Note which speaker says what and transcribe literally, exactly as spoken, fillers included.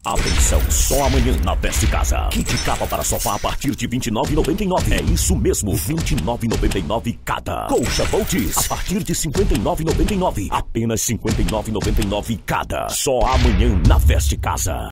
Speaker 1: Atenção, só amanhã na Veste Casa. Kit capa para sofá a partir de vinte e nove reais e noventa e nove centavos. É isso mesmo, vinte e nove reais e noventa e nove centavos cada. Colcha Voltis a partir de cinquenta e nove reais e noventa e nove centavos. Apenas cinquenta e nove reais e noventa e nove centavos cada. Só amanhã na Veste Casa.